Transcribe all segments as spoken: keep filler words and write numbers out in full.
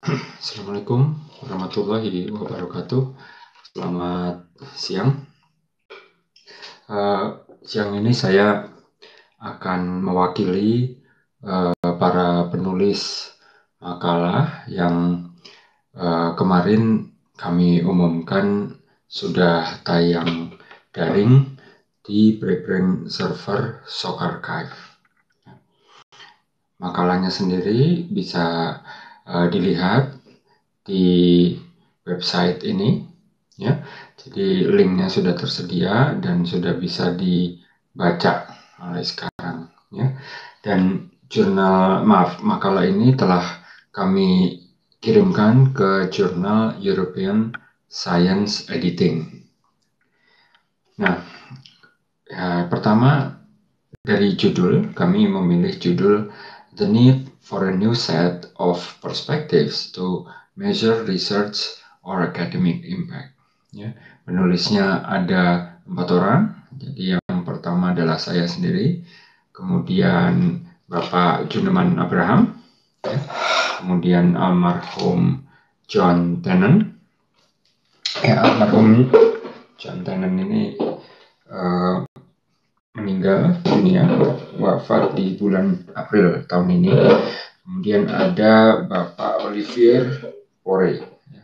Assalamualaikum warahmatullahi wabarakatuh. Selamat siang. Uh, siang ini saya akan mewakili uh, para penulis makalah yang uh, kemarin kami umumkan sudah tayang daring di preprint server SocArchive. Makalahnya sendiri bisa uh, dilihat di website ini, ya. Jadi linknya sudah tersedia dan sudah bisa dibaca mulai sekarang, ya. Dan jurnal, maaf, makalah ini telah kami kirimkan ke jurnal European Science Editing. Nah, ya, pertama dari judul, kami memilih judul The Need for a New Set of Perspectives to Measure Research or Academic Impact. Ya, penulisnya ada empat orang. Jadi yang pertama adalah saya sendiri, kemudian Bapak Juneman Abraham, ya, kemudian almarhum John Tennant. Ya, almarhum John Tennant ini uh, meninggal dunia, wafat di bulan April tahun ini. Kemudian ada Bapak Olivier Poré.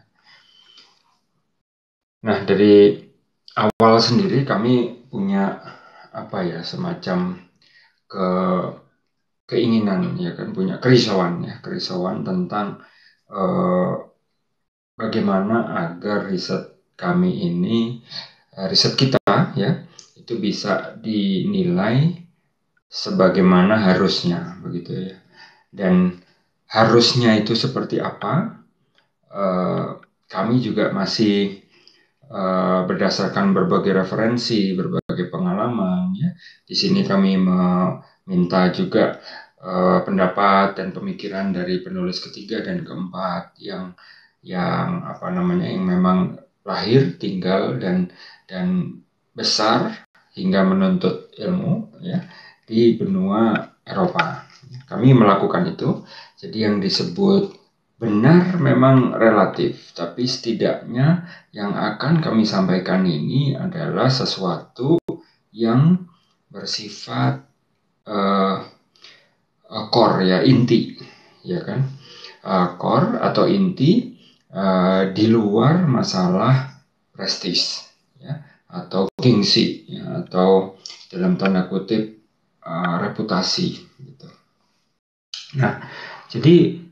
Nah, dari awal sendiri kami punya apa ya, semacam ke keinginan, ya kan, punya kerisauan ya, kerisauan tentang eh, bagaimana agar riset kami ini, riset kita ya, itu bisa dinilai sebagaimana harusnya, begitu ya. Dan harusnya itu seperti apa? Uh, kami juga masih uh, berdasarkan berbagai referensi, berbagai pengalaman. Ya. Di sini kami meminta juga uh, pendapat dan pemikiran dari penulis ketiga dan keempat yang yang apa namanya yang memang lahir, tinggal dan dan besar hingga menuntut ilmu ya di benua Eropa. Kami melakukan itu. Jadi yang disebut benar memang relatif, tapi setidaknya yang akan kami sampaikan ini adalah sesuatu yang bersifat uh, uh, core ya, inti, ya kan, uh, core atau inti uh, di luar masalah prestis, ya, atau gengsi, ya, atau dalam tanda kutip uh, reputasi. Gitu. Nah, jadi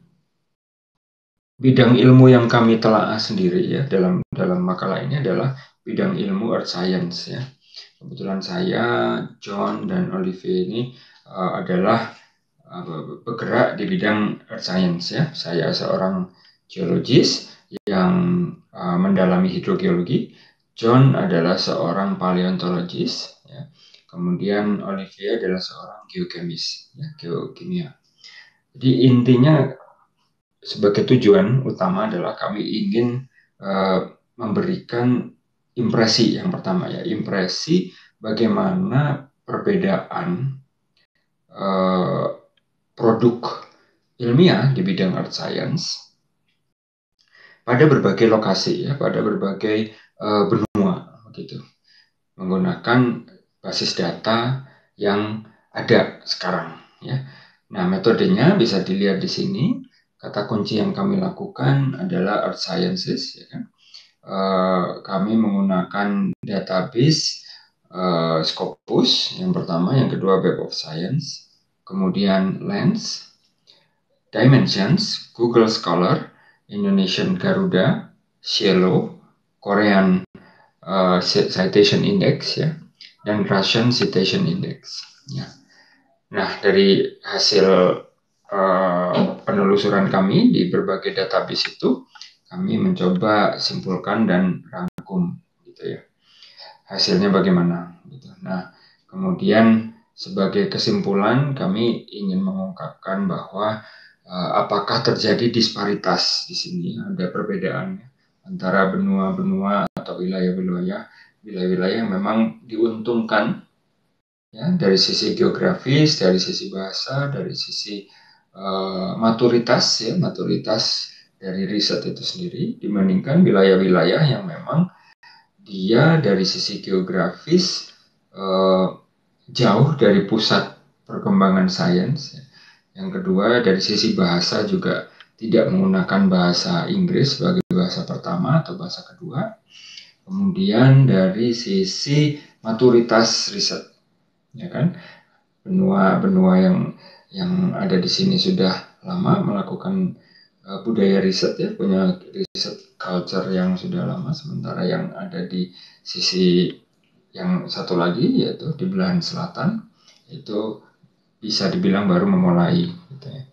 bidang ilmu yang kami telaah sendiri ya dalam dalam makalah ini adalah bidang ilmu earth science ya. Kebetulan saya, John dan Olivier ini uh, adalah uh, bergerak di bidang earth science ya. Saya seorang geologis yang uh, mendalami hidrogeologi. John adalah seorang paleontologis ya. Kemudian Olivier adalah seorang geokemis ya, geokimia. Jadi intinya sebagai tujuan utama adalah kami ingin uh, memberikan impresi yang pertama ya, impresi bagaimana perbedaan uh, produk ilmiah di bidang earth science pada berbagai lokasi ya, pada berbagai uh, benua gitu, menggunakan basis data yang ada sekarang ya. Nah, metodenya bisa dilihat di sini. Kata kunci yang kami lakukan adalah earth sciences, ya kan? Uh, kami menggunakan database uh, Scopus yang pertama, yang kedua Web of Science, kemudian Lens, Dimensions, Google Scholar, Indonesian Garuda, Cielo, Korean uh, Citation Index, ya, dan Russian Citation Index. Ya. Nah, dari hasil Uh, penelusuran kami di berbagai database itu, kami mencoba simpulkan dan rangkum, gitu ya. Hasilnya bagaimana? Gitu. Nah, kemudian sebagai kesimpulan kami ingin mengungkapkan bahwa uh, apakah terjadi disparitas di sini, ada perbedaan antara benua-benua atau wilayah-wilayah, wilayah-wilayah yang memang diuntungkan ya dari sisi geografis, dari sisi bahasa, dari sisi Uh, maturitas ya maturitas dari riset itu sendiri dibandingkan wilayah-wilayah yang memang dia dari sisi geografis eh, jauh dari pusat perkembangan sains. Yang kedua, dari sisi bahasa juga tidak menggunakan bahasa Inggris sebagai bahasa pertama atau bahasa kedua. Kemudian dari sisi maturitas riset, ya kan, benua-benua yang yang ada di sini sudah lama melakukan uh, budaya riset, ya, punya riset culture yang sudah lama, sementara yang ada di sisi yang satu lagi yaitu di belahan selatan itu bisa dibilang baru memulai, gitu ya.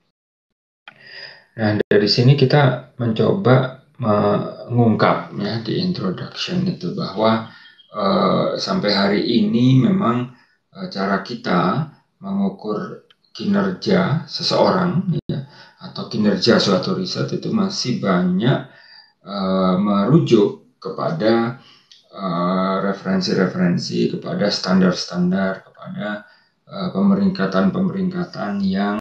Nah, dari sini kita mencoba mengungkap, ya, di introduction itu bahwa uh, sampai hari ini memang uh, cara kita mengukur kinerja seseorang, ya, atau kinerja suatu riset itu masih banyak uh, merujuk kepada referensi-referensi, uh, kepada standar-standar, kepada uh, pemeringkatan-pemeringkatan yang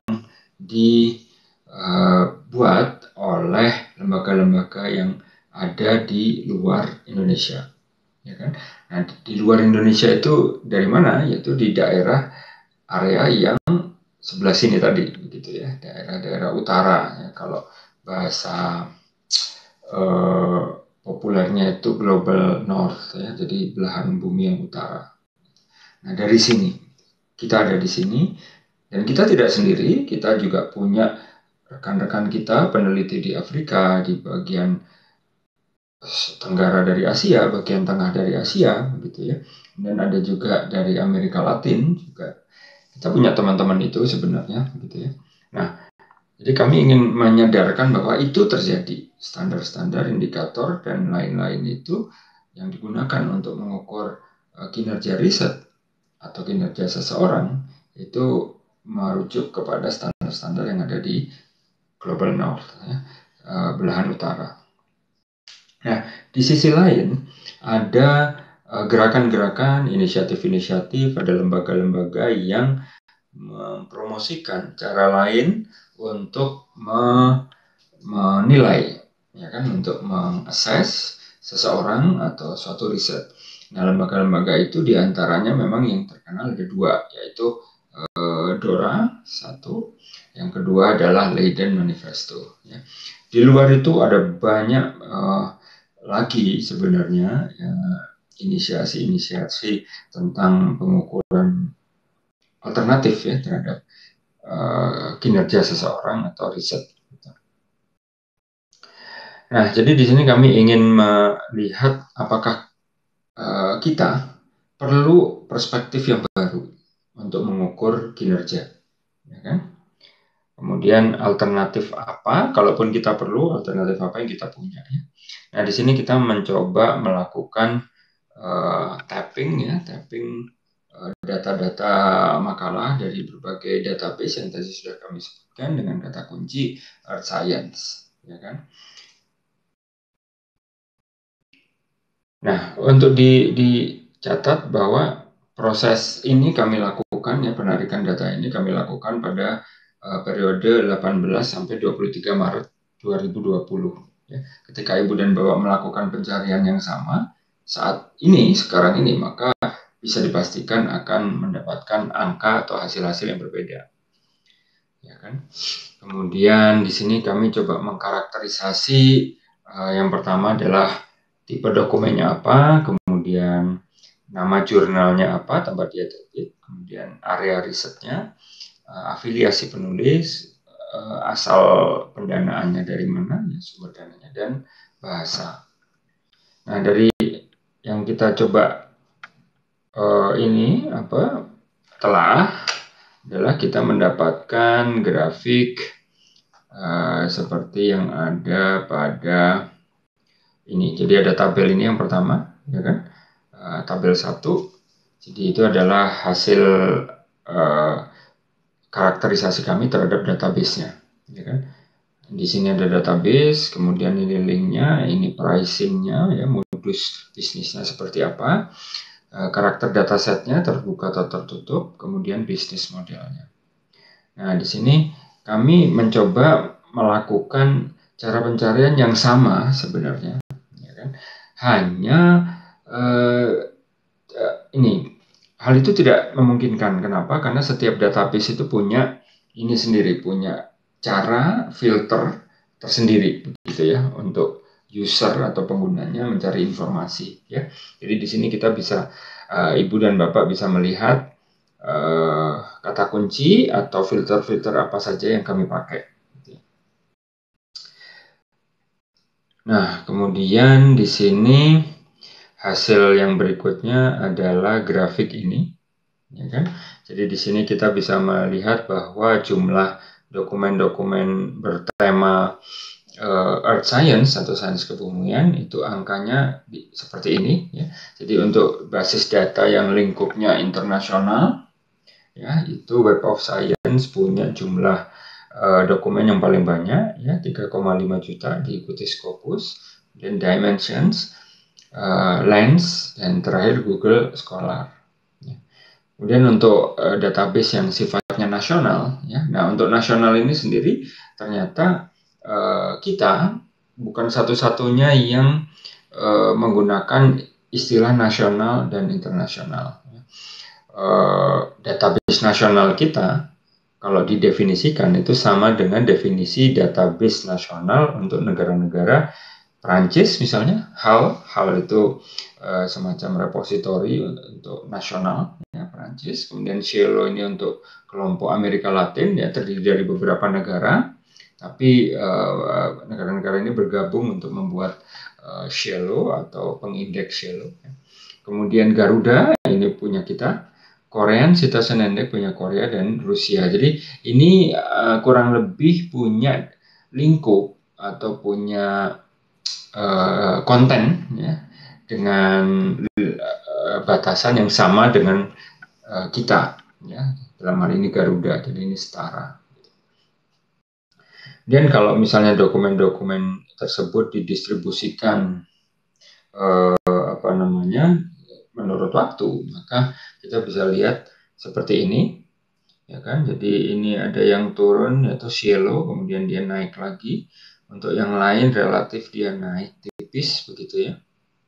dibuat uh, oleh lembaga-lembaga yang ada di luar Indonesia, ya kan? Nah, di luar Indonesia itu dari mana? Yaitu di daerah area yang sebelah sini tadi, gitu ya, daerah-daerah utara, ya, kalau bahasa uh, populernya itu Global North, ya, jadi belahan bumi yang utara. Nah, dari sini kita ada di sini, dan kita tidak sendiri, kita juga punya rekan-rekan kita peneliti di Afrika, di bagian tenggara dari Asia, bagian tengah dari Asia, gitu ya. Dan ada juga dari Amerika Latin juga. Kita punya teman-teman itu sebenarnya, gitu ya. Nah, jadi kami ingin menyadarkan bahwa itu terjadi, standar-standar, indikator, dan lain-lain itu yang digunakan untuk mengukur uh, kinerja riset atau kinerja seseorang itu merujuk kepada standar-standar yang ada di Global North, ya, uh, belahan utara. Nah, di sisi lain ada uh, gerakan-gerakan, inisiatif-inisiatif, ada lembaga-lembaga yang mempromosikan cara lain untuk me menilai, ya kan, untuk mengakses seseorang atau suatu riset. Nah, lembaga-lembaga itu diantaranya memang yang terkenal ada dua, yaitu uh, DORA satu, yang kedua adalah Leiden Manifesto. Ya. Di luar itu ada banyak uh, lagi sebenarnya, ya, inisiasi-inisiasi tentang pengukuran alternatif, ya, terhadap uh, kinerja seseorang atau riset. Nah, jadi di sini kami ingin melihat apakah uh, kita perlu perspektif yang baru untuk mengukur kinerja, ya kan? Kemudian alternatif apa, kalaupun kita perlu, alternatif apa yang kita punya, ya. Nah, di sini kita mencoba melakukan uh, tapping, ya, tapping data-data uh, makalah dari berbagai database yang tadi sudah kami sebutkan dengan kata kunci Earth Science, ya kan? Nah, untuk di, dicatat bahwa proses ini kami lakukan, ya, penarikan data ini kami lakukan pada uh, periode delapan belas sampai dua puluh tiga Maret dua ribu dua puluh. Ya. Ketika Ibu dan Bapak melakukan pencarian yang sama saat ini, sekarang ini, maka bisa dipastikan akan mendapatkan angka atau hasil-hasil yang berbeda. Ya kan? Kemudian di sini kami coba mengkarakterisasi, uh, yang pertama adalah tipe dokumennya apa, kemudian nama jurnalnya apa, tempat dia terbit, kemudian area risetnya, uh, afiliasi penulis, uh, asal pendanaannya dari mana, ya, sumber dananya, dan bahasa. Nah, dari yang kita coba uh, ini apa telah adalah kita mendapatkan grafik uh, seperti yang ada pada ini. Jadi ada tabel ini yang pertama, ya kan? Uh, tabel satu. Jadi itu adalah hasil uh, karakterisasi kami terhadap database-nya, ya kan? Di sini ada database, kemudian ini linknya, ini pricing-nya, ya, modus bisnisnya seperti apa, uh, karakter datasetnya terbuka atau tertutup, kemudian bisnis modelnya. Nah, di sini kami mencoba melakukan cara pencarian yang sama sebenarnya, ya kan? Hanya uh, ini hal itu tidak memungkinkan. Kenapa? Karena setiap database itu punya ini sendiri, punya cara filter tersendiri, begitu ya, untuk user atau penggunanya mencari informasi. Ya, jadi di sini kita bisa, uh, ibu dan bapak bisa melihat uh, kata kunci atau filter-filter apa saja yang kami pakai. Nah, kemudian di sini hasil yang berikutnya adalah grafik ini. Ya kan? Jadi di sini kita bisa melihat bahwa jumlah dokumen-dokumen bertema uh, Earth Science atau sains kebumian itu angkanya di, seperti ini. Ya. Jadi untuk basis data yang lingkupnya internasional, ya itu Web of Science punya jumlah uh, dokumen yang paling banyak, ya tiga koma lima juta, diikuti Scopus dan Dimensions, uh, Lens, dan terakhir Google Scholar. Kemudian untuk uh, database yang sifatnya nasional, ya. Nah untuk nasional ini sendiri ternyata uh, kita bukan satu-satunya yang uh, menggunakan istilah nasional dan internasional. Uh, database nasional kita kalau didefinisikan itu sama dengan definisi database nasional untuk negara-negara Prancis misalnya. H A L, H A L itu uh, semacam repositori untuk nasional, ya, Prancis. Kemudian Cielo ini untuk kelompok Amerika Latin, ya terdiri dari beberapa negara, tapi uh, negara-negara ini bergabung untuk membuat uh, Cielo atau pengindeks Cielo. Kemudian Garuda ini punya kita, Korean Citizen Index punya Korea dan Rusia. Jadi ini uh, kurang lebih punya lingkup atau punya uh, konten, ya, dengan uh, batasan yang sama dengan uh, kita, ya, dalam hal ini Garuda. Jadi ini setara. Dan kalau misalnya dokumen-dokumen tersebut didistribusikan uh, apa namanya menurut waktu, maka kita bisa lihat seperti ini, ya kan? Jadi ini ada yang turun yaitu Cielo, kemudian dia naik lagi. Untuk yang lain relatif dia naik tipis begitu ya.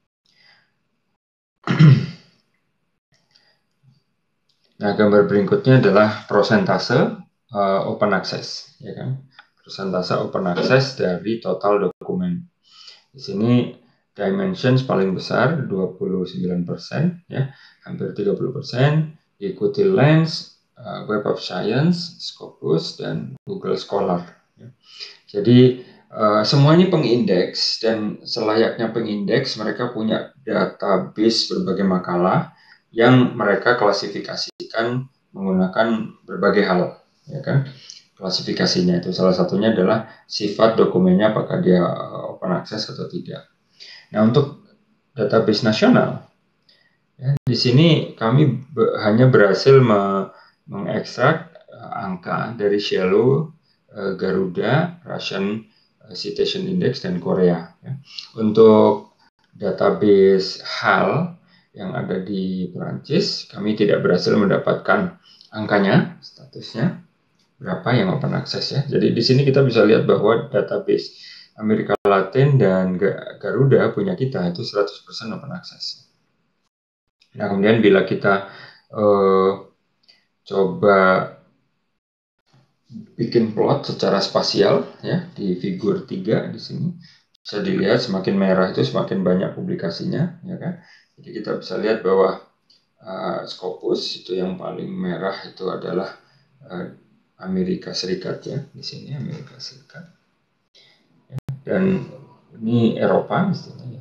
Nah, gambar berikutnya adalah prosentase uh, open access, ya kan? Prosentase open access dari total dokumen. Di sini Dimensions paling besar dua puluh sembilan persen, ya, hampir tiga puluh persen, diikuti Lens, uh, Web of Science, Scopus, dan Google Scholar. Ya. Jadi uh, semua ini pengindeks, dan selayaknya pengindeks mereka punya database berbagai makalah yang mereka klasifikasikan menggunakan berbagai hal, ya kan? Klasifikasinya itu salah satunya adalah sifat dokumennya, apakah dia open access atau tidak. Nah, untuk database nasional, ya, di sini kami be, hanya berhasil me, mengekstrak uh, angka dari Cielo, uh, Garuda, Russian uh, Citation Index, dan Korea. Ya. Untuk database H A L yang ada di Perancis, kami tidak berhasil mendapatkan angkanya, statusnya berapa yang open access, ya. Jadi di sini kita bisa lihat bahwa database Amerika Latin dan Garuda punya kita itu seratus persen open access. Nah, kemudian bila kita uh, coba bikin plot secara spasial, ya, di figur tiga di sini bisa dilihat semakin merah itu semakin banyak publikasinya, ya kan? Jadi kita bisa lihat bahwa uh, Scopus itu yang paling merah itu adalah uh, Amerika Serikat, ya, di sini Amerika Serikat. Ya, dan ini Eropa istilahnya.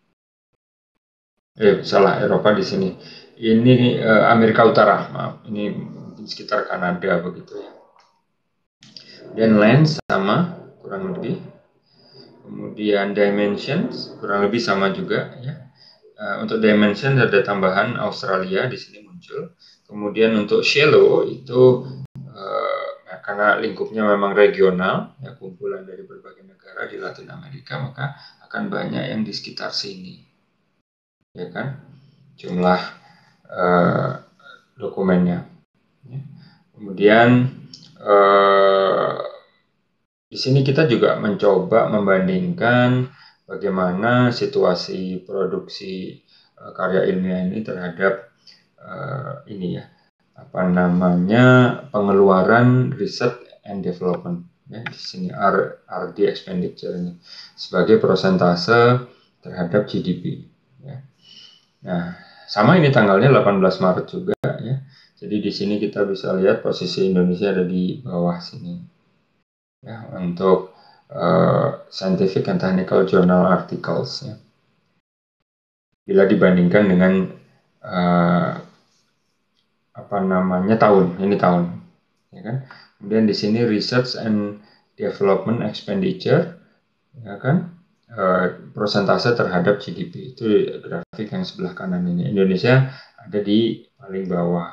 Eh, salah, Eropa di sini. Ini eh, Amerika Utara, maaf. Ini sekitar Kanada begitu ya. Dan Lens sama, kurang lebih. Kemudian Dimensions kurang lebih sama juga ya. Uh, untuk Dimension ada tambahan Australia di sini muncul. Kemudian untuk Cielo itu uh, karena lingkupnya memang regional, ya, kumpulan dari berbagai negara di Latin Amerika, maka akan banyak yang di sekitar sini, ya kan, jumlah uh, dokumennya. Ya. Kemudian uh, di sini kita juga mencoba membandingkan bagaimana situasi produksi uh, karya ilmiah ini terhadap uh, ini ya, apa namanya, pengeluaran research and development. Ya, di sini R D expenditure ini sebagai persentase terhadap G D P. Ya. Nah, sama ini tanggalnya delapan belas Maret juga ya. Jadi di sini kita bisa lihat posisi Indonesia ada di bawah sini. Ya, untuk uh, scientific and technical journal articles ya. Bila dibandingkan dengan uh, apa namanya tahun, ini tahun, ya kan? Kemudian di sini research and development expenditure, ya kan? Uh, persentase terhadap G D P itu grafik yang sebelah kanan ini. Indonesia ada di paling bawah.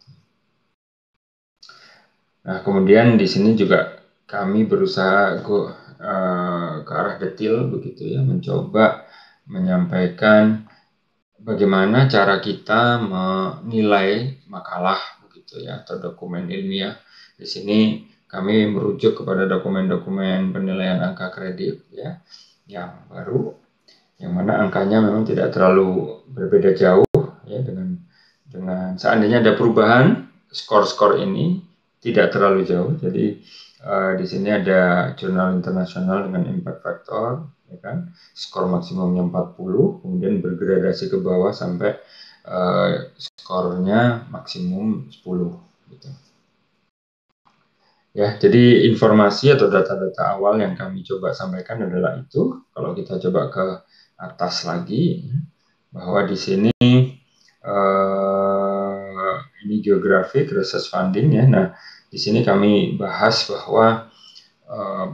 Nah, kemudian di sini juga kami berusaha ke, uh, ke arah detail begitu ya, mencoba menyampaikan bagaimana cara kita menilai makalah begitu ya, atau dokumen ilmiah. Di sini kami merujuk kepada dokumen-dokumen penilaian angka kredit ya, yang baru, yang mana angkanya memang tidak terlalu berbeda jauh ya dengan dengan seandainya ada perubahan skor-skor ini tidak terlalu jauh. Jadi uh, di sini ada jurnal internasional dengan impact factor, ya kan, skor maksimumnya empat puluh, kemudian bergradasi ke bawah sampai uh, skornya maksimum sepuluh gitu. Ya, jadi informasi atau data-data awal yang kami coba sampaikan adalah itu. Kalau kita coba ke atas lagi, bahwa di sini uh, ini geographic research funding ya. Nah, di sini kami bahas bahwa uh,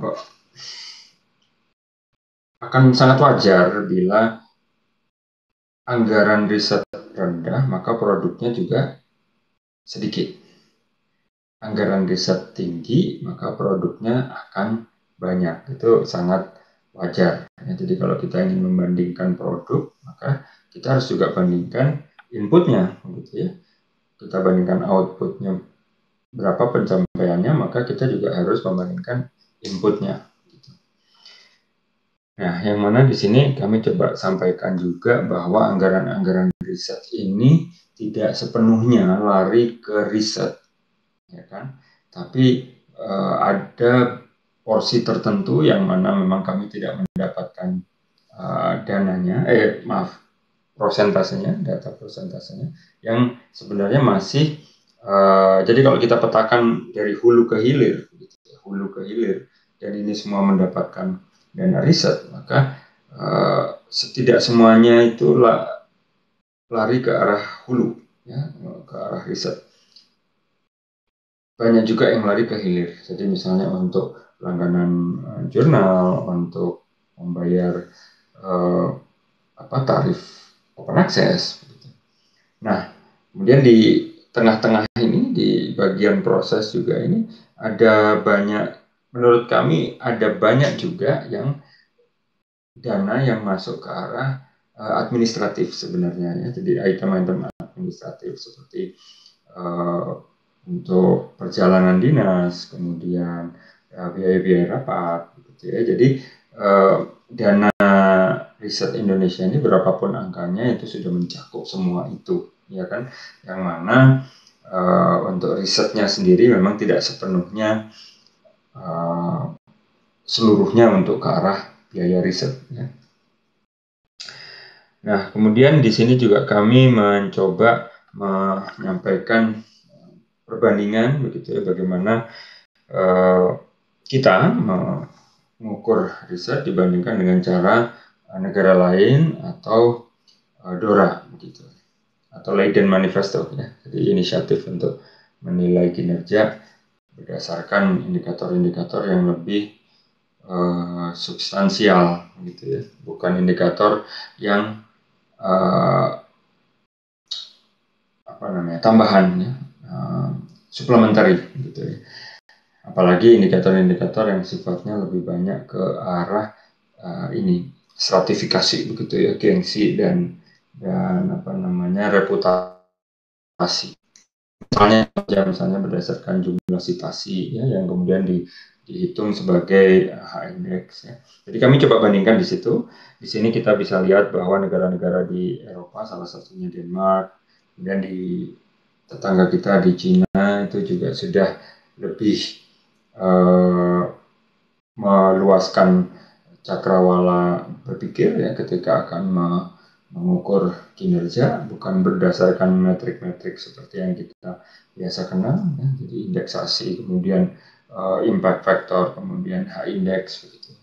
akan sangat wajar bila anggaran riset rendah, maka produknya juga sedikit. Anggaran riset tinggi, maka produknya akan banyak. Itu sangat wajar. Ya, jadi kalau kita ingin membandingkan produk, maka kita harus juga bandingkan inputnya, gitu ya. Kita bandingkan outputnya berapa pencapaiannya, maka kita juga harus membandingkan inputnya. Gitu. Nah, yang mana di sini kami coba sampaikan juga bahwa anggaran-anggaran riset ini tidak sepenuhnya lari ke riset, ya kan? Tapi uh, ada porsi tertentu yang mana memang kami tidak mendapatkan uh, dananya, eh maaf, prosentasenya, data prosentasenya, yang sebenarnya masih, uh, jadi kalau kita petakan dari hulu ke hilir, gitu, hulu ke hilir, dan ini semua mendapatkan dana riset, maka uh, tidak semuanya itu lari ke arah hulu, ya, ke arah riset. Banyak juga yang lari ke hilir. Jadi misalnya untuk langganan uh, jurnal, untuk membayar uh, apa tarif open access. Nah, kemudian di tengah-tengah ini, di bagian proses juga ini, ada banyak, menurut kami ada banyak juga yang dana yang masuk ke arah uh, administratif sebenarnya ya. Jadi item-item administratif seperti uh, untuk perjalanan dinas, kemudian uh, biaya-biaya rapat, gitu ya. Jadi uh, dana riset Indonesia ini berapapun angkanya itu sudah mencakup semua itu, ya kan? Yang mana uh, untuk risetnya sendiri memang tidak sepenuhnya uh, seluruhnya untuk ke arah biaya riset. Ya. Nah, kemudian di sini juga kami mencoba menyampaikan perbandingan begitu ya, bagaimana uh, kita mengukur riset dibandingkan dengan cara uh, negara lain atau uh, DORA begitu, atau Leiden Manifesto ya. Jadi inisiatif untuk menilai kinerja berdasarkan indikator-indikator yang lebih uh, substansial gitu ya, bukan indikator yang uh, apa namanya tambahan ya, uh, supplementary gitu ya. Apalagi indikator-indikator yang sifatnya lebih banyak ke arah uh, ini stratifikasi begitu ya, gengsi dan dan apa namanya reputasi. Misalnya, ya, misalnya berdasarkan jumlah citasi ya, yang kemudian di, dihitung sebagai H-index ya. Jadi kami coba bandingkan di situ. Di sini kita bisa lihat bahwa negara-negara di Eropa, salah satunya Denmark, kemudian di tetangga kita di Cina itu juga sudah lebih uh, meluaskan cakrawala berpikir ya ketika akan mengukur kinerja, bukan berdasarkan metrik-metrik seperti yang kita biasa kenal ya. Jadi indeksasi, kemudian uh, impact factor, kemudian H-index begitu.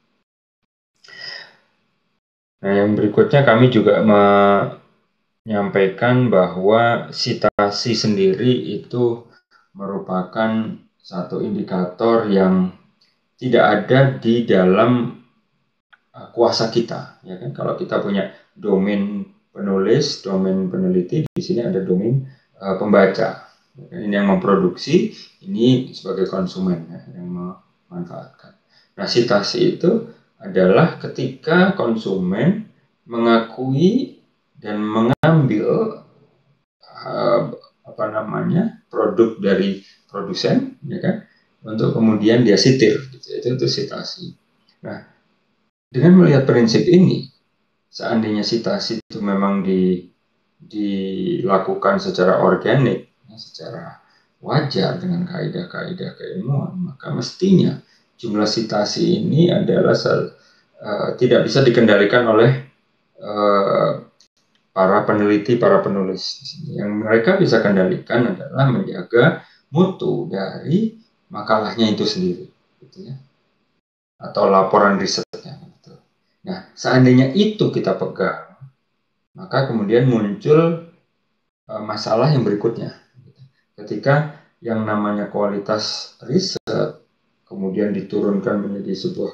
Nah, yang berikutnya kami juga menyampaikan bahwa sitasi sendiri itu merupakan satu indikator yang tidak ada di dalam uh, kuasa kita, ya kan? Kalau kita punya domain penulis, domain peneliti, di sini ada domain uh, pembaca. Ya kan? Ini yang memproduksi, ini sebagai konsumen ya, yang memanfaatkan. Nah, sitasi itu adalah ketika konsumen mengakui dan mengambil uh, apa namanya produk dari produsen, ya kan? Untuk kemudian dia sitir, gitu. itu itu sitasi. Nah, dengan melihat prinsip ini, seandainya sitasi itu memang di, dilakukan secara organik, ya, secara wajar dengan kaidah-kaidah keilmuan, maka mestinya jumlah sitasi ini adalah uh, tidak bisa dikendalikan oleh uh, para peneliti, para penulis. Yang mereka bisa kendalikan adalah menjaga mutu dari makalahnya itu sendiri, gitu ya, atau laporan risetnya. Gitu. Nah, seandainya itu kita pegang, maka kemudian muncul uh, masalah yang berikutnya. Ketika yang namanya kualitas riset kemudian diturunkan menjadi sebuah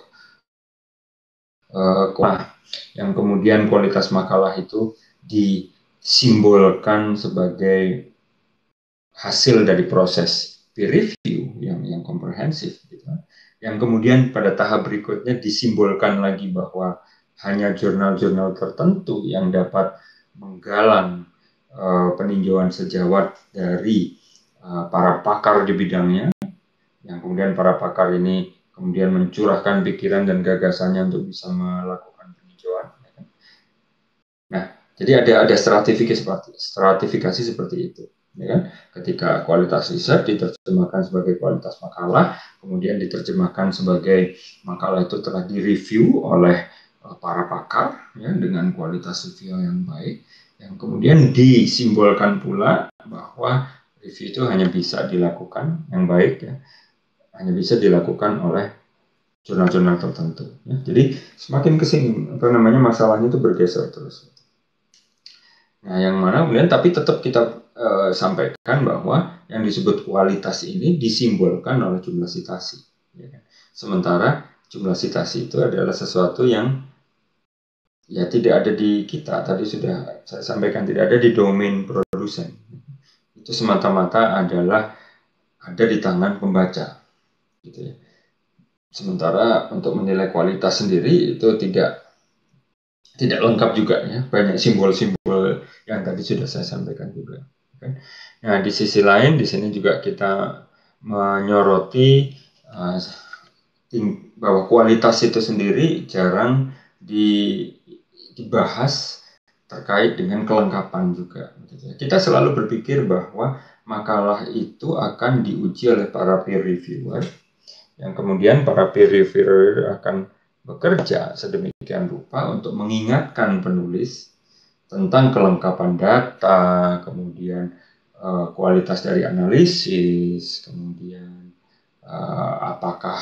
uh, yang kemudian kualitas makalah itu disimbolkan sebagai hasil dari proses peer review yang yang komprehensif, gitu. Yang kemudian pada tahap berikutnya disimbolkan lagi bahwa hanya jurnal-jurnal tertentu yang dapat menggalang uh, peninjauan sejawat dari uh, para pakar di bidangnya, yang kemudian para pakar ini kemudian mencurahkan pikiran dan gagasannya untuk bisa melakukan peninjauan. Nah, jadi ada ada stratifikasi seperti stratifikasi seperti itu. Ya kan? Ketika kualitas riset diterjemahkan sebagai kualitas makalah, kemudian diterjemahkan sebagai makalah itu telah direview oleh uh, para pakar ya, dengan kualitas review yang baik, yang kemudian disimbolkan pula bahwa review itu hanya bisa dilakukan yang baik ya, hanya bisa dilakukan oleh jurnal-jurnal tertentu. Ya. Jadi semakin kesini apa namanya masalahnya itu bergeser terus. Nah, yang mana kemudian tapi tetap kita uh, sampaikan bahwa yang disebut kualitas ini disimbolkan oleh jumlah sitasi. Ya kan? Sementara jumlah sitasi itu adalah sesuatu yang ya tidak ada di kita. Tadi sudah saya sampaikan, tidak ada di domain produsen. Itu semata-mata adalah ada di tangan pembaca. Gitu ya. Sementara untuk menilai kualitas sendiri itu tidak tidak lengkap juga ya, banyak simbol-simbol yang tadi sudah saya sampaikan juga. Nah, di sisi lain di sini juga kita menyoroti uh, bahwa kualitas itu sendiri jarang di, dibahas terkait dengan kelengkapan juga. Kita selalu berpikir bahwa makalah itu akan diuji oleh para peer reviewer, yang kemudian para peer reviewer akan bekerja sedemikian rupa untuk mengingatkan penulis tentang kelengkapan data, kemudian uh, kualitas dari analisis, kemudian uh, apakah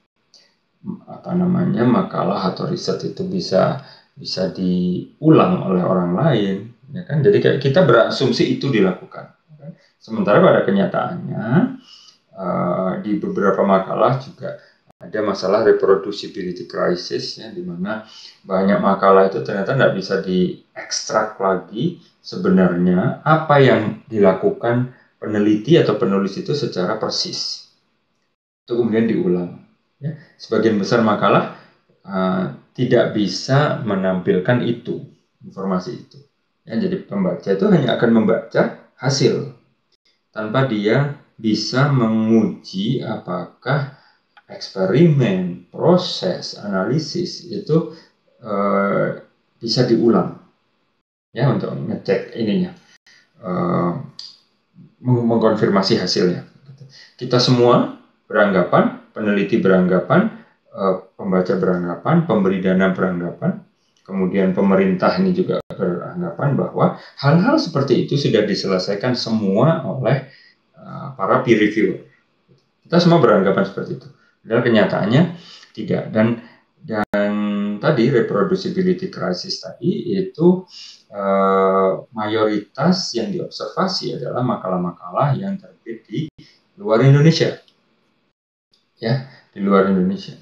apa namanya makalah atau riset itu bisa bisa diulang oleh orang lain, ya kan? Jadi kayak kita berasumsi itu dilakukan. Sementara pada kenyataannya uh, di beberapa makalah juga ada masalah reproducibility crisis ya, di mana banyak makalah itu ternyata tidak bisa diekstrak lagi sebenarnya apa yang dilakukan peneliti atau penulis itu secara persis. Itu kemudian diulang. Ya. Sebagian besar makalah uh, tidak bisa menampilkan itu, informasi itu. Ya, jadi pembaca itu hanya akan membaca hasil tanpa dia bisa menguji apakah eksperimen, proses, analisis itu uh, bisa diulang ya untuk ngecek ininya, uh, mengkonfirmasi hasilnya. Kita semua beranggapan, peneliti beranggapan, uh, pembaca beranggapan, pemberi dana beranggapan, kemudian pemerintah ini juga beranggapan bahwa hal-hal seperti itu sudah diselesaikan semua oleh uh, para peer reviewer. Kita semua beranggapan seperti itu. Padahal kenyataannya tidak. Dan dan tadi reproducibility crisis tadi itu eh, mayoritas yang diobservasi adalah makalah-makalah yang terbit di luar Indonesia, ya, di luar Indonesia.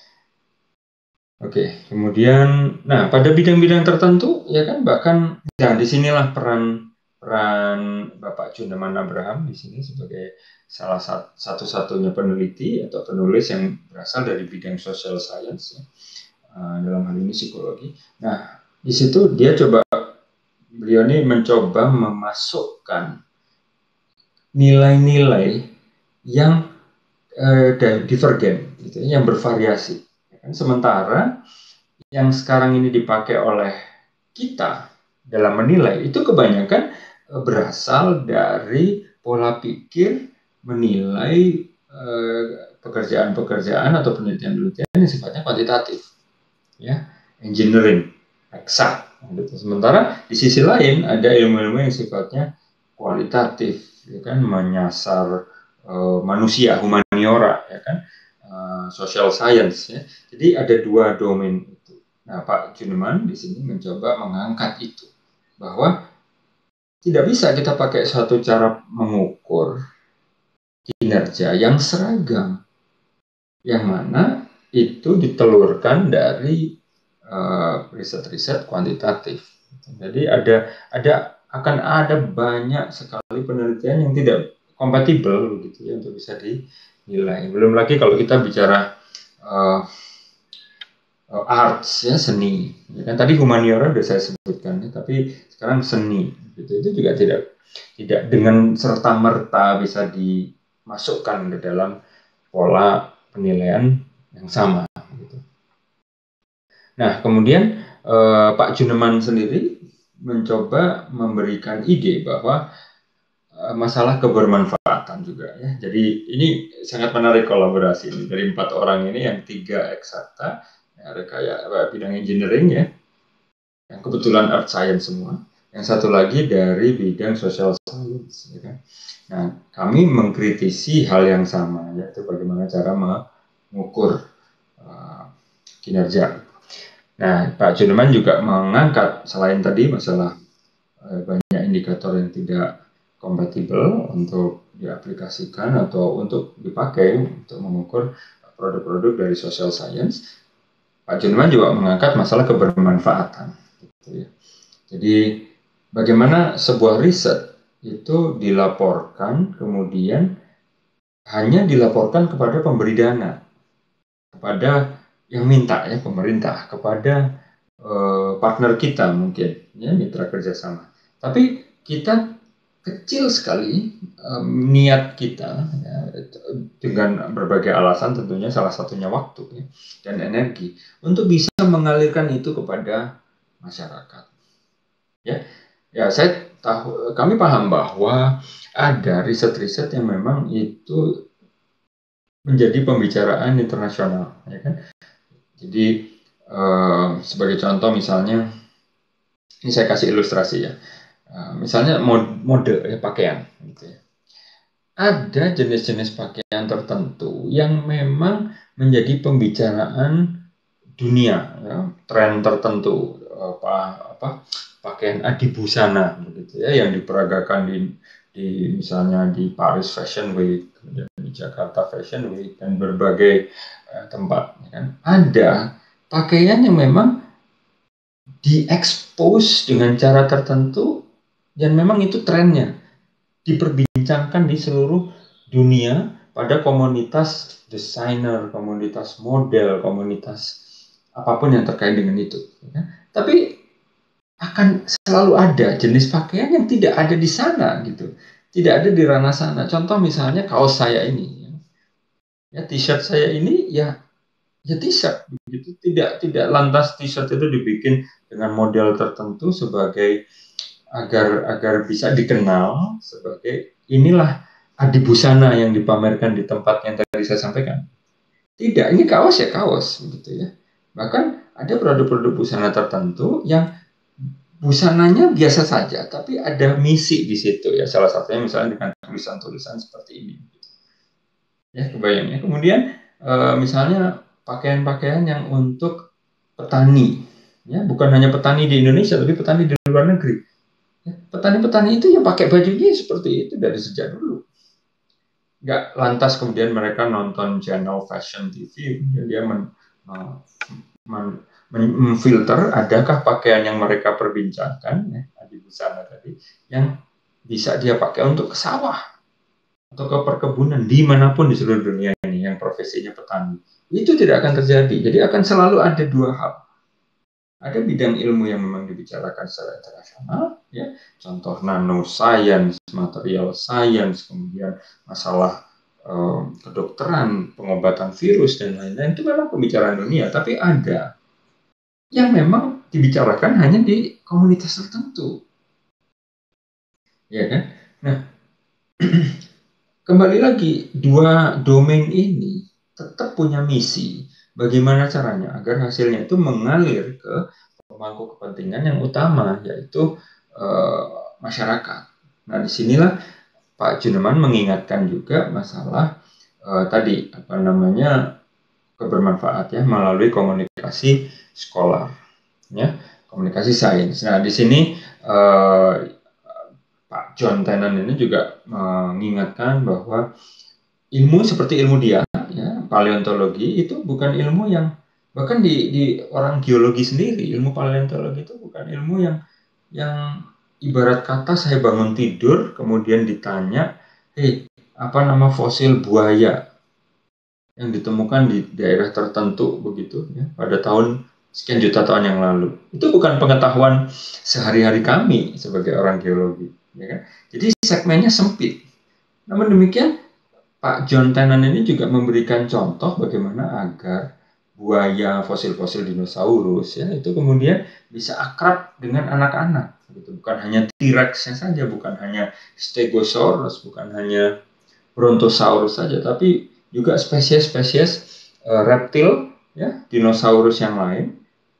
Oke, kemudian, nah pada bidang-bidang tertentu, ya kan, bahkan, nah disinilah peran peran Bapak Jundeman Abraham di sini sebagai salah satu-satunya peneliti atau penulis yang berasal dari bidang social science, ya, uh, dalam hal ini psikologi. Nah, di situ dia coba, beliau ini mencoba memasukkan nilai-nilai yang uh, divergen, gitu, yang bervariasi. Ya kan? Sementara yang sekarang ini dipakai oleh kita dalam menilai itu kebanyakan berasal dari pola pikir menilai pekerjaan-pekerjaan atau penelitian-penelitian yang sifatnya kuantitatif, ya, engineering, eksak. Sementara di sisi lain ada ilmu-ilmu yang sifatnya kualitatif, ya kan, menyasar uh, manusia, humaniora, ya kan, uh, social science, ya. Jadi ada dua domain itu. Nah, Pak Jundeman di sini mencoba mengangkat itu, bahwa tidak bisa kita pakai suatu cara mengukur kinerja yang seragam, yang mana itu ditelurkan dari uh, riset-riset kuantitatif. Jadi ada ada akan ada banyak sekali penelitian yang tidak kompatibel begitu ya untuk bisa dinilai. Belum lagi kalau kita bicara uh, arts, ya, seni, ya kan, tadi humaniora sudah saya sebutkan, ya, tapi sekarang seni gitu, itu juga tidak tidak dengan serta merta bisa dimasukkan ke dalam pola penilaian yang sama gitu. Nah, kemudian eh, Pak Jundeman sendiri mencoba memberikan ide bahwa eh, masalah kebermanfaatan juga, ya. Jadi ini sangat menarik kolaborasi ini dari empat orang ini, yang tiga eksakta, ada kayak bidang engineering, ya, yang kebetulan earth science semua, yang satu lagi dari bidang social science, ya kan. Nah, kami mengkritisi hal yang sama, yaitu bagaimana cara mengukur uh, kinerja. Nah, Pak Jundeman juga mengangkat selain tadi masalah uh, banyak indikator yang tidak kompatibel untuk diaplikasikan atau untuk dipakai untuk mengukur produk-produk dari social science. Pak Jundeman juga mengangkat masalah kebermanfaatan. Gitu ya. Jadi bagaimana sebuah riset itu dilaporkan, kemudian hanya dilaporkan kepada pemberi dana, kepada yang minta, ya, pemerintah, kepada eh, partner kita mungkin, ya, mitra kerjasama. Tapi kita kecil sekali um, niat kita, ya, dengan berbagai alasan, tentunya salah satunya waktu, ya, dan energi untuk bisa mengalirkan itu kepada masyarakat. Ya, ya, saya tahu, kami paham bahwa ada riset-riset yang memang itu menjadi pembicaraan internasional, ya kan. Jadi eh, sebagai contoh misalnya, ini saya kasih ilustrasi, ya. Uh, misalnya mod mode, ya, pakaian, gitu ya. Ada jenis-jenis pakaian tertentu yang memang menjadi pembicaraan dunia, ya, tren tertentu, apa apa pakaian adibusana begitu ya, yang diperagakan di di misalnya di Paris Fashion Week, di Jakarta Fashion Week, dan berbagai uh, tempat, ya kan. Ada pakaian yang memang diekspos dengan cara tertentu dan memang itu trennya diperbincangkan di seluruh dunia pada komunitas desainer, komunitas model, komunitas apapun yang terkait dengan itu, ya. Tapi akan selalu ada jenis pakaian yang tidak ada di sana, gitu, tidak ada di ranah sana. Contoh misalnya kaos saya ini, ya. Ya, t-shirt saya ini ya ya t-shirt begitu, tidak tidak lantas t-shirt itu dibikin dengan model tertentu sebagai agar agar bisa dikenal sebagai inilah adibusana yang dipamerkan di tempat yang tadi saya sampaikan. Tidak, ini kaos ya kaos gitu ya. Bahkan ada produk-produk busana tertentu yang busananya biasa saja, tapi ada misi di situ ya. Salah satunya misalnya dengan tulisan-tulisan seperti ini. Ya, kebayang ya. Kemudian eh, misalnya pakaian-pakaian yang untuk petani, ya bukan hanya petani di Indonesia, tapi petani di luar negeri. Ya, petani-petani itu yang pakai bajunya seperti itu dari sejak dulu. Nggak lantas kemudian mereka nonton channel fashion T V, kemudian dia men, men, men, memfilter adakah pakaian yang mereka perbincangkan, ya, di busana tadi, yang bisa dia pakai untuk ke sawah atau ke perkebunan dimanapun di seluruh dunia ini yang profesinya petani. Itu tidak akan terjadi. Jadi akan selalu ada dua hal. Ada bidang ilmu yang memang dibicarakan secara internasional, ya, contoh nanoscience, material science, kemudian masalah eh, kedokteran, pengobatan virus dan lain-lain, itu memang pembicaraan dunia. Tapi ada yang memang dibicarakan hanya di komunitas tertentu, ya kan? Nah, kembali lagi, dua domain ini tetap punya misi. Bagaimana caranya agar hasilnya itu mengalir ke pemangku kepentingan yang utama, yaitu uh, masyarakat. Nah, disinilah Pak Juneman mengingatkan juga masalah uh, tadi apa namanya kebermanfaat ya melalui komunikasi sekolah, ya komunikasi sains. Nah, di sini uh, Pak John Tennant ini juga mengingatkan bahwa ilmu seperti ilmu dia, ya, paleontologi itu bukan ilmu yang bahkan di, di orang geologi sendiri, ilmu paleontologi itu bukan ilmu yang yang ibarat kata saya bangun tidur kemudian ditanya, hei apa nama fosil buaya yang ditemukan di daerah tertentu begitu ya pada tahun sekian juta tahun yang lalu. Itu bukan pengetahuan sehari-hari kami sebagai orang geologi, ya kan? Jadi segmennya sempit. Namun demikian Pak John Tennant ini juga memberikan contoh bagaimana agar buaya fosil-fosil dinosaurus ya itu kemudian bisa akrab dengan anak-anak gitu. Bukan hanya T-Rex-nya saja, bukan hanya Stegosaurus, bukan hanya Brontosaurus saja, tapi juga spesies-spesies uh, reptil ya, dinosaurus yang lain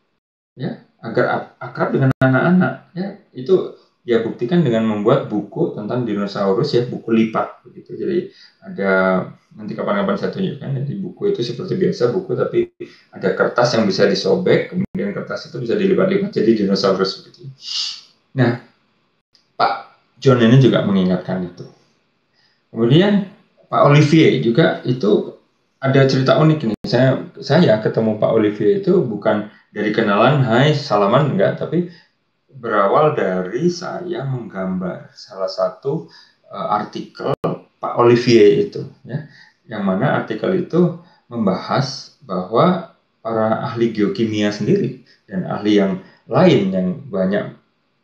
ya agar akrab dengan anak-anak ya. Itu dia buktikan dengan membuat buku tentang dinosaurus ya, buku lipat begitu. Jadi ada nanti kapan-kapan saya tunjukkan. Jadi buku itu seperti biasa buku tapi ada kertas yang bisa disobek, kemudian kertas itu bisa dilipat-lipat jadi dinosaurus begitu. Nah, Pak John ini juga mengingatkan itu. Kemudian Pak Olivier juga itu ada cerita unik nih. Saya saya ketemu Pak Olivier itu bukan dari kenalan, hai, salaman enggak, tapi berawal dari saya menggambar salah satu uh, artikel Pak Olivier itu, ya, yang mana artikel itu membahas bahwa para ahli geokimia sendiri dan ahli yang lain yang banyak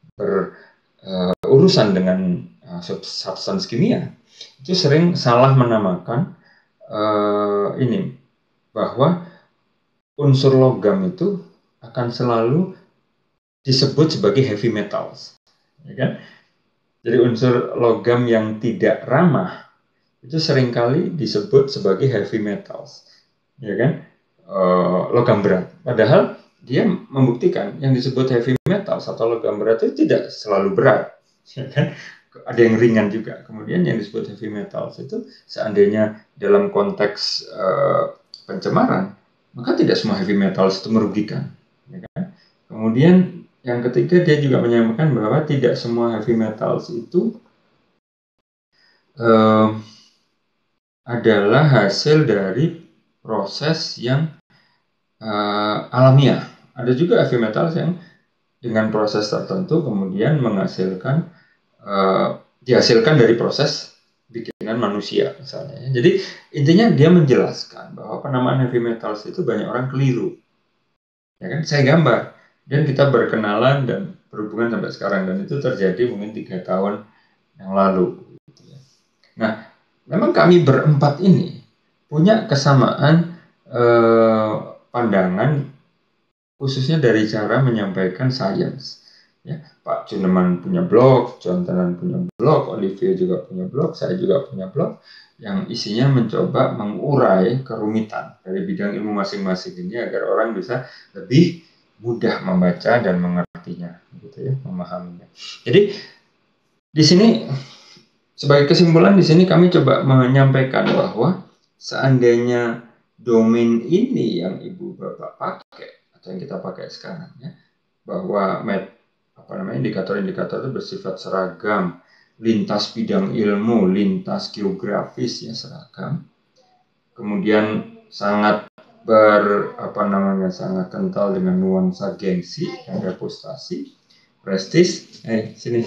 berurusan uh, dengan uh, substance kimia itu sering salah menamakan uh, ini bahwa unsur logam itu akan selalu disebut sebagai heavy metals, ya kan? Jadi unsur logam yang tidak ramah itu seringkali disebut sebagai heavy metals, ya kan? E, logam berat. Padahal dia membuktikan yang disebut heavy metals atau logam berat itu tidak selalu berat, ya kan? Ada yang ringan juga. Kemudian yang disebut heavy metals itu seandainya dalam konteks e, pencemaran, maka tidak semua heavy metals itu merugikan, ya kan? Kemudian yang ketiga, dia juga menyampaikan bahwa tidak semua heavy metals itu uh, adalah hasil dari proses yang uh, alamiah. Ada juga heavy metals yang dengan proses tertentu kemudian menghasilkan uh, dihasilkan dari proses bikinan manusia misalnya. Jadi intinya dia menjelaskan bahwa penamaan heavy metals itu banyak orang keliru. Ya kan, saya gambar dan kita berkenalan dan berhubungan sampai sekarang dan itu terjadi mungkin tiga tahun yang lalu. Nah, memang kami berempat ini punya kesamaan eh, pandangan, khususnya dari cara menyampaikan sains. Ya, Pak Juneman punya blog, John Tanan punya blog, Olivier juga punya blog, saya juga punya blog, yang isinya mencoba mengurai kerumitan dari bidang ilmu masing-masing ini agar orang bisa lebih mudah membaca dan mengertinya, gitu ya, memahaminya. Jadi di sini sebagai kesimpulan di sini kami coba menyampaikan bahwa seandainya domain ini yang ibu bapak pakai atau yang kita pakai sekarang, ya, bahwa met, apa namanya indikator-indikator itu bersifat seragam, lintas bidang ilmu, lintas geografis ya seragam, kemudian sangat ber apa namanya sangat kental dengan nuansa gengsi dan reputasi, prestis. Eh sini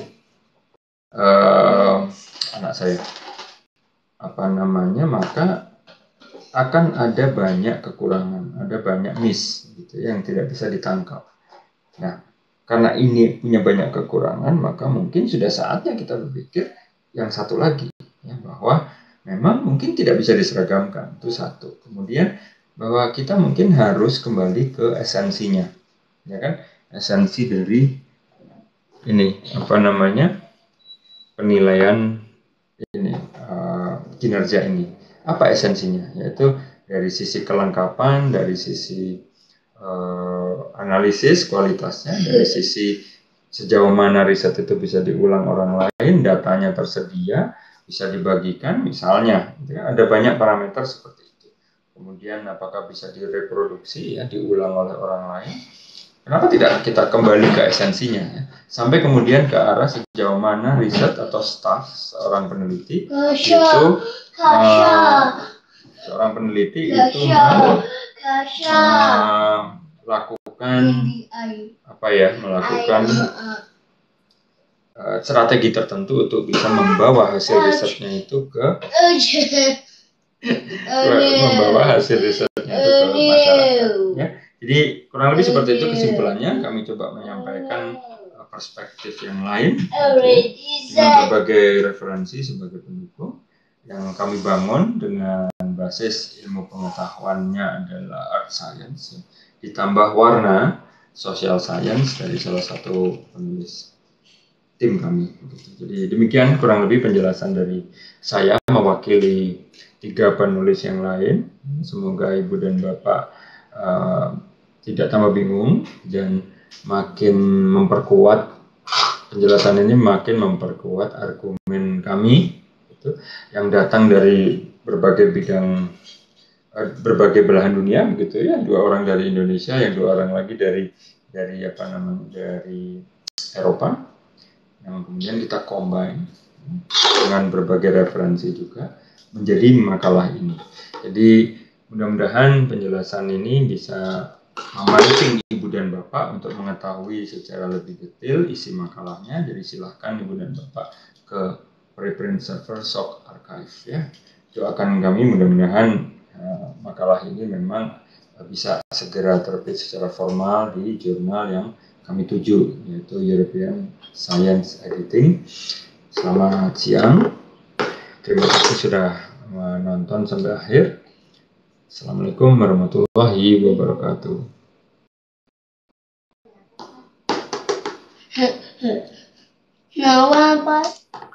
uh, anak saya apa namanya maka akan ada banyak kekurangan, ada banyak miss gitu yang tidak bisa ditangkap. Nah, karena ini punya banyak kekurangan, maka mungkin sudah saatnya kita berpikir yang satu lagi, ya, bahwa memang mungkin tidak bisa diseragamkan, itu satu. Kemudian bahwa kita mungkin harus kembali ke esensinya, ya kan? Esensi dari ini apa namanya penilaian ini uh, kinerja ini. Apa esensinya? Yaitu dari sisi kelengkapan, dari sisi uh, analisis kualitasnya, dari sisi sejauh mana riset itu bisa diulang orang lain, datanya tersedia, bisa dibagikan, misalnya, ada banyak parameter seperti itu. Kemudian apakah bisa direproduksi, ya, diulang oleh orang lain? Kenapa tidak kita kembali ke esensinya, ya? Sampai kemudian ke arah sejauh mana riset atau staf seorang peneliti Kasha, itu Kasha. Uh, seorang peneliti Kasha, itu melakukan apa ya melakukan uh, strategi tertentu untuk bisa membawa hasil risetnya itu ke membawa hasil risetnya itu ke masyarakat, ya. Jadi kurang lebih seperti itu kesimpulannya. Kami coba menyampaikan uh, perspektif yang lain dengan berbagai referensi sebagai pendukung yang kami bangun dengan basis ilmu pengetahuannya adalah art science, ditambah warna social science dari salah satu penulis tim kami. Jadi demikian kurang lebih penjelasan dari saya mewakili tiga penulis yang lain. Semoga ibu dan bapak uh, tidak tambah bingung dan makin memperkuat penjelasan ini, makin memperkuat argumen kami itu, yang datang dari berbagai bidang, berbagai belahan dunia, begitu ya. Dua orang dari Indonesia, yang dua orang lagi dari dari apa namanya dari Eropa, yang kemudian kita combine dengan berbagai referensi juga menjadi makalah ini. Jadi mudah-mudahan penjelasan ini bisa memancing ibu dan bapak untuk mengetahui secara lebih detail isi makalahnya. Jadi silahkan ibu dan bapak ke preprint server S O C Archive, ya. Doakan kami mudah-mudahan uh, makalah ini memang uh, bisa segera terbit secara formal di jurnal yang kami tuju, yaitu European Science Editing. Selamat siang. Terima kasih sudah menonton sampai akhir. Assalamualaikum warahmatullahi wabarakatuh. Nah, apa?